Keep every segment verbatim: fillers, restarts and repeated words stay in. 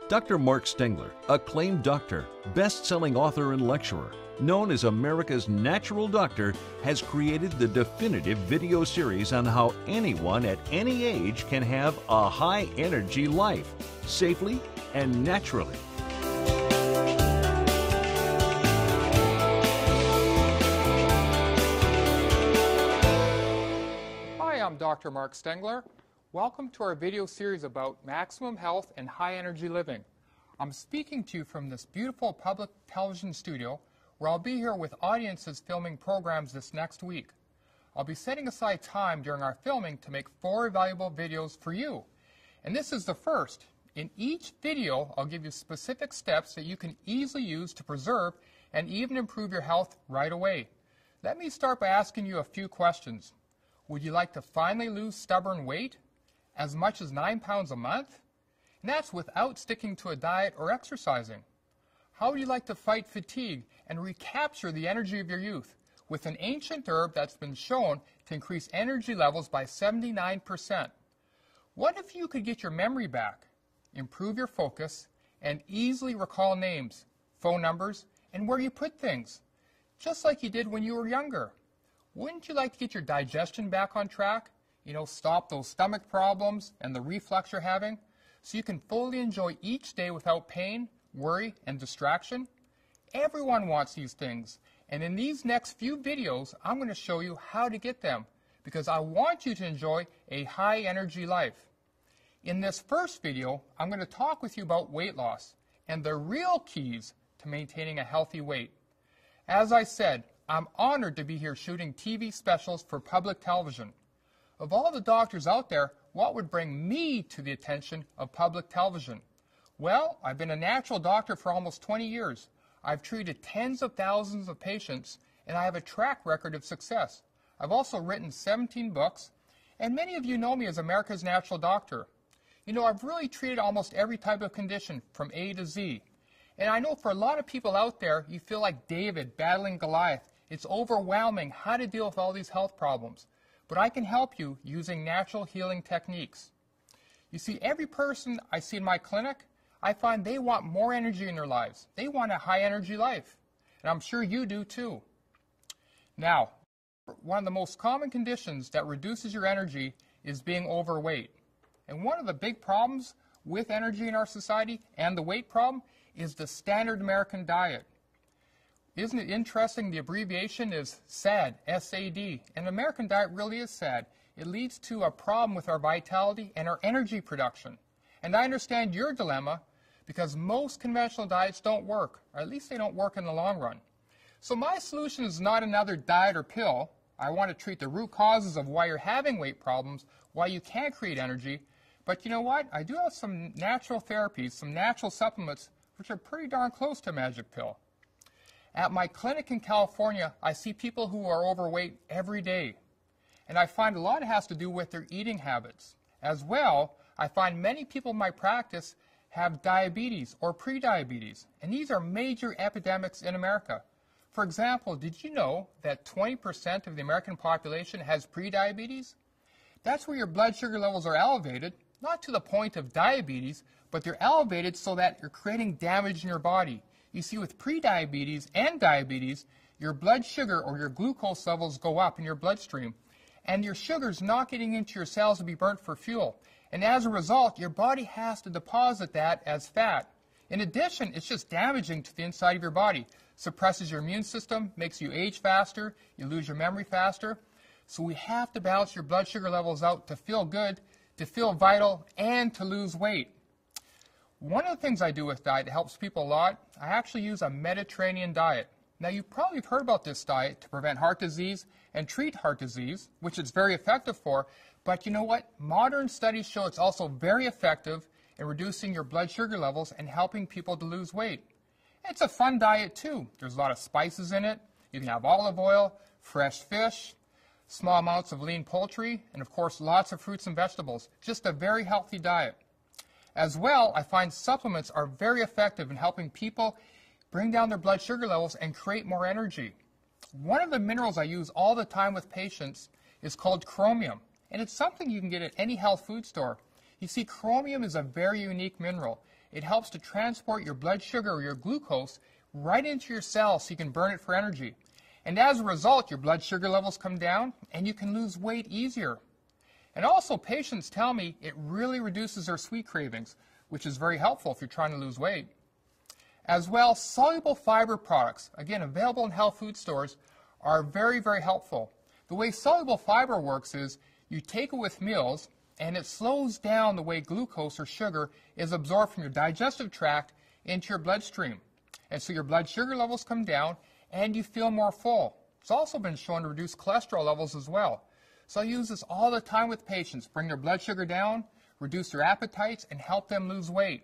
Doctor Mark Stengler, acclaimed doctor, best-selling author and lecturer, known as America's Natural Doctor, has created the definitive video series on how anyone at any age can have a high-energy life, safely and naturally. Hi, I'm Doctor Mark Stengler. Welcome to our video series about maximum health and high energy living. I'm speaking to you from this beautiful public television studio where I'll be here with audiences filming programs this next week. I'll be setting aside time during our filming to make four valuable videos for you. And this is the first. In each video, I'll give you specific steps that you can easily use to preserve and even improve your health right away. Let me start by asking you a few questions. Would you like to finally lose stubborn weight? As much as nine pounds a month? And that's without sticking to a diet or exercising. How would you like to fight fatigue and recapture the energy of your youth with an ancient herb that's been shown to increase energy levels by seventy-nine percent? What if you could get your memory back, improve your focus, and easily recall names, phone numbers, and where you put things, just like you did when you were younger? Wouldn't you like to get your digestion back on track? You know, stop those stomach problems and the reflux you're having, so you can fully enjoy each day without pain, worry, and distraction? Everyone wants these things, and in these next few videos, I'm going to show you how to get them, because I want you to enjoy a high-energy life. In this first video, I'm going to talk with you about weight loss and the real keys to maintaining a healthy weight. As I said, I'm honored to be here shooting T V specials for public television. Of all the doctors out there, what would bring me to the attention of public television? Well, I've been a natural doctor for almost twenty years. I've treated tens of thousands of patients, and I have a track record of success. I've also written seventeen books, and many of you know me as America's Natural Doctor. You know, I've really treated almost every type of condition from A to Z. And I know for a lot of people out there, you feel like David battling Goliath. It's overwhelming how to deal with all these health problems. But I can help you using natural healing techniques. You see, every person I see in my clinic, I find they want more energy in their lives. They want a high energy life. And I'm sure you do too. Now, one of the most common conditions that reduces your energy is being overweight. And one of the big problems with energy in our society and the weight problem is the standard American diet. Isn't it interesting? The abbreviation is SAD, S A D. And the American diet really is sad. It leads to a problem with our vitality and our energy production. And I understand your dilemma because most conventional diets don't work, or at least they don't work in the long run. So my solution is not another diet or pill. I want to treat the root causes of why you're having weight problems, why you can't create energy. But you know what? I do have some natural therapies, some natural supplements, which are pretty darn close to a magic pill. At my clinic in California, I see people who are overweight every day. And I find a lot has to do with their eating habits. As well, I find many people in my practice have diabetes or prediabetes. And these are major epidemics in America. For example, did you know that twenty percent of the American population has prediabetes? That's where your blood sugar levels are elevated, not to the point of diabetes, but they're elevated so that you're creating damage in your body. You see, with prediabetes and diabetes, your blood sugar or your glucose levels go up in your bloodstream, and your sugar's not getting into your cells to be burnt for fuel. And as a result, your body has to deposit that as fat. In addition, it's just damaging to the inside of your body. Suppresses your immune system, makes you age faster, you lose your memory faster. So we have to balance your blood sugar levels out to feel good, to feel vital, and to lose weight. One of the things I do with diet that helps people a lot, I actually use a Mediterranean diet. Now, you've probably heard about this diet to prevent heart disease and treat heart disease, which it's very effective for. But you know what? Modern studies show it's also very effective in reducing your blood sugar levels and helping people to lose weight. It's a fun diet, too. There's a lot of spices in it. You can have olive oil, fresh fish, small amounts of lean poultry, and, of course, lots of fruits and vegetables. Just a very healthy diet. As well, I find supplements are very effective in helping people bring down their blood sugar levels and create more energy. One of the minerals I use all the time with patients is called chromium, and it's something you can get at any health food store. You see, chromium is a very unique mineral, it helps to transport your blood sugar or your glucose right into your cells so you can burn it for energy. And as a result, your blood sugar levels come down and you can lose weight easier. And also, patients tell me it really reduces their sweet cravings, which is very helpful if you're trying to lose weight. As well, soluble fiber products, again, available in health food stores, are very, very helpful. The way soluble fiber works is you take it with meals, and it slows down the way glucose or sugar is absorbed from your digestive tract into your bloodstream. And so your blood sugar levels come down, and you feel more full. It's also been shown to reduce cholesterol levels as well. So I use this all the time with patients, bring their blood sugar down, reduce their appetites, and help them lose weight.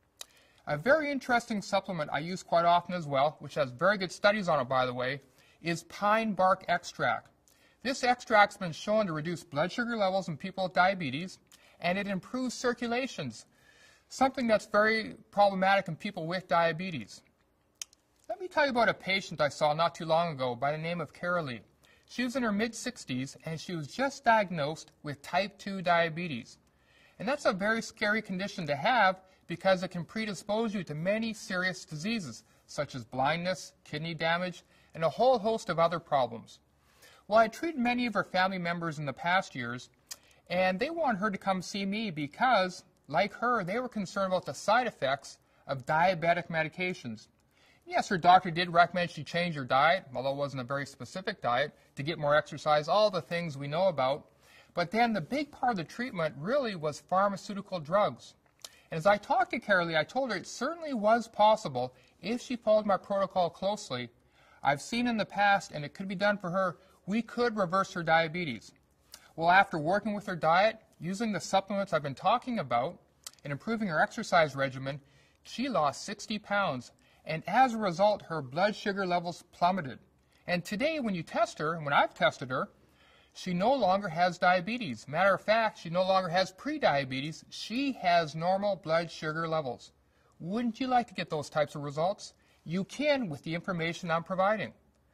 A very interesting supplement I use quite often as well, which has very good studies on it, by the way, is pine bark extract. This extract's been shown to reduce blood sugar levels in people with diabetes, and it improves circulations, something that's very problematic in people with diabetes. Let me tell you about a patient I saw not too long ago by the name of Carolee. She was in her mid sixties, and she was just diagnosed with type two diabetes. And that's a very scary condition to have because it can predispose you to many serious diseases, such as blindness, kidney damage, and a whole host of other problems. Well, I treated many of her family members in the past years, and they wanted her to come see me because, like her, they were concerned about the side effects of diabetic medications. Yes, her doctor did recommend she change her diet, although it wasn't a very specific diet, to get more exercise, all the things we know about. But then the big part of the treatment really was pharmaceutical drugs. And as I talked to Carolee, I told her it certainly was possible if she followed my protocol closely. I've seen in the past, and it could be done for her, we could reverse her diabetes. Well, after working with her diet, using the supplements I've been talking about, and improving her exercise regimen, she lost sixty pounds. And as a result, her blood sugar levels plummeted. And today, when you test her, and when I've tested her, she no longer has diabetes. Matter of fact, she no longer has pre-diabetes. She has normal blood sugar levels. Wouldn't you like to get those types of results? You can with the information I'm providing.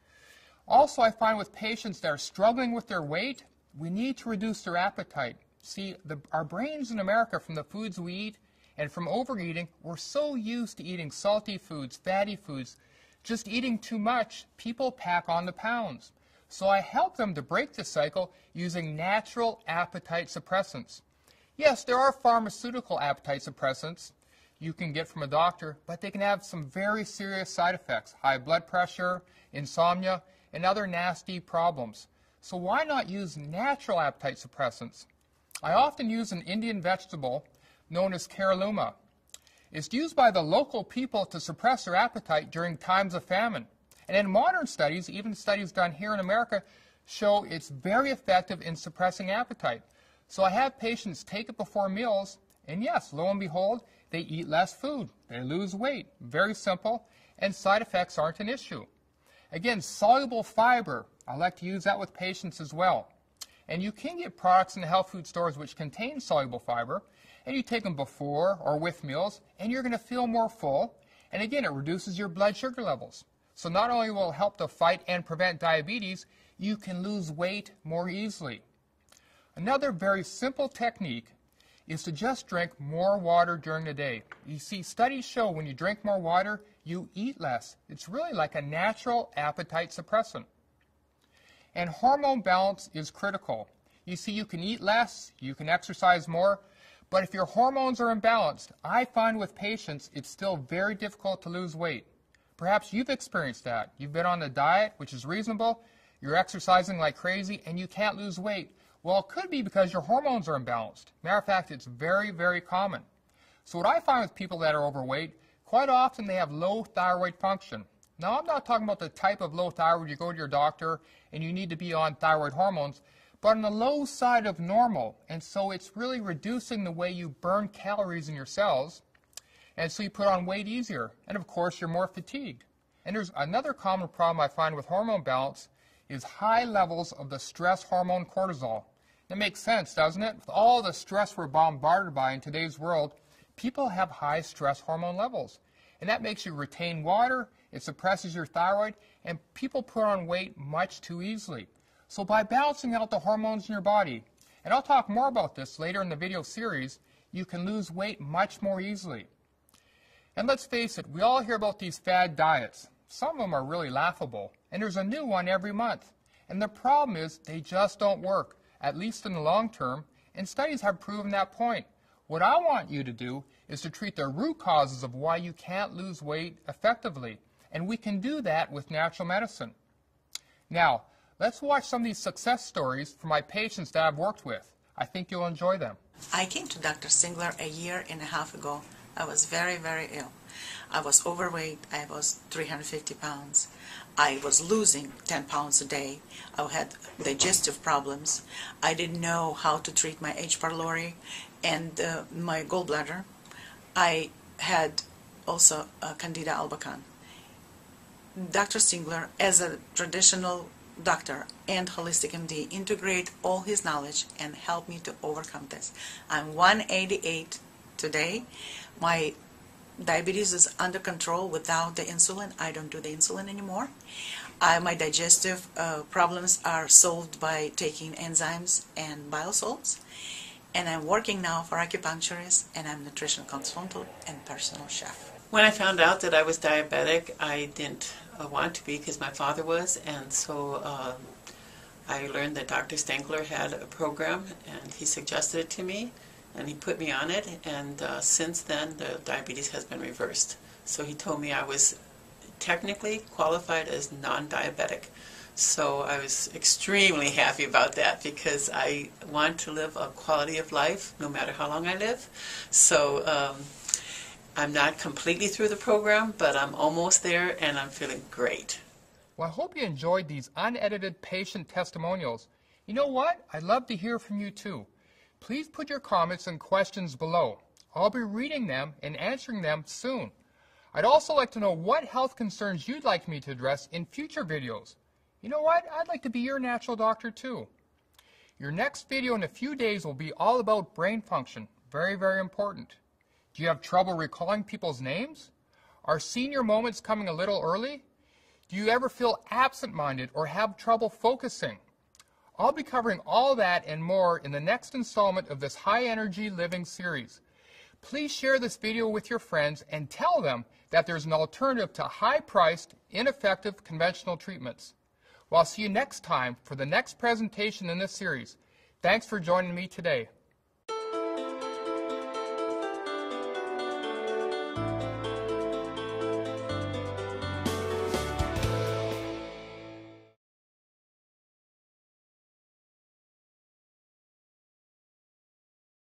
Also, I find with patients that are struggling with their weight, we need to reduce their appetite. See, the, our brains in America, from the foods we eat, and from overeating, we're so used to eating salty foods, fatty foods, just eating too much, people pack on the pounds. So I help them to break the cycle using natural appetite suppressants. Yes, there are pharmaceutical appetite suppressants you can get from a doctor, but they can have some very serious side effects, high blood pressure, insomnia, and other nasty problems. So why not use natural appetite suppressants? I often use an Indian vegetable known as caralluma. It's used by the local people to suppress their appetite during times of famine. And in modern studies, even studies done here in America, show it's very effective in suppressing appetite. So I have patients take it before meals, and yes, lo and behold, they eat less food. They lose weight. Very simple, and side effects aren't an issue. Again, soluble fiber, I like to use that with patients as well. And you can get products in the health food stores which contain soluble fiber, and you take them before or with meals, and you're going to feel more full. And again, it reduces your blood sugar levels. So not only will it help to fight and prevent diabetes, you can lose weight more easily. Another very simple technique is to just drink more water during the day. You see, studies show when you drink more water, you eat less. It's really like a natural appetite suppressant. And hormone balance is critical. You see, you can eat less, you can exercise more, but if your hormones are imbalanced, I find with patients it's still very difficult to lose weight. Perhaps you've experienced that. You've been on a diet, which is reasonable, you're exercising like crazy, and you can't lose weight. Well, it could be because your hormones are imbalanced. Matter of fact, it's very, very common. So what I find with people that are overweight, quite often they have low thyroid function. Now, I'm not talking about the type of low thyroid you go to your doctor and you need to be on thyroid hormones, but on the low side of normal. And so it's really reducing the way you burn calories in your cells, and so you put on weight easier. And of course, you're more fatigued. And there's another common problem I find with hormone balance is high levels of the stress hormone cortisol. That makes sense, doesn't it? With all the stress we're bombarded by in today's world, people have high stress hormone levels. And that makes you retain water, it suppresses your thyroid, and people put on weight much too easily. So by balancing out the hormones in your body, and I'll talk more about this later in the video series, you can lose weight much more easily. And let's face it, we all hear about these fad diets. Some of them are really laughable, and there's a new one every month. And the problem is they just don't work, at least in the long term, and studies have proven that point. What I want you to do is to treat the root causes of why you can't lose weight effectively, and we can do that with natural medicine. Now, let's watch some of these success stories from my patients that I've worked with. I think you'll enjoy them. I came to Doctor Stengler a year and a half ago. I was very, very ill. I was overweight. I was three hundred fifty pounds. I was losing ten pounds a day. I had digestive problems. I didn't know how to treat my H. pylori and uh, my gallbladder. I had also uh, Candida albicans. Doctor Stengler, as a traditional doctor and holistic M D, integrate all his knowledge and help me to overcome this. I'm one eighty-eight today. My diabetes is under control without the insulin. I don't do the insulin anymore. Uh, my digestive uh, problems are solved by taking enzymes and bile salts. And I'm working now for acupuncturist, and I'm nutritional consultant and personal chef. When I found out that I was diabetic, I didn't uh, want to be because my father was, and so uh, I learned that Doctor Stengler had a program, and he suggested it to me, and he put me on it, and uh, since then the diabetes has been reversed. So he told me I was technically qualified as non-diabetic. So I was extremely happy about that because I want to live a quality of life no matter how long I live. So um, I'm not completely through the program, but I'm almost there and I'm feeling great. Well, I hope you enjoyed these unedited patient testimonials. You know what? I'd love to hear from you too. Please put your comments and questions below. I'll be reading them and answering them soon. I'd also like to know what health concerns you'd like me to address in future videos. You know what? I'd like to be your natural doctor too. Your next video in a few days will be all about brain function. Very, very important. Do you have trouble recalling people's names? Are senior moments coming a little early? Do you ever feel absent-minded or have trouble focusing? I'll be covering all that and more in the next installment of this high-energy living series. Please share this video with your friends and tell them that there's an alternative to high-priced, ineffective conventional treatments. Well, I'll see you next time for the next presentation in this series. Thanks for joining me today.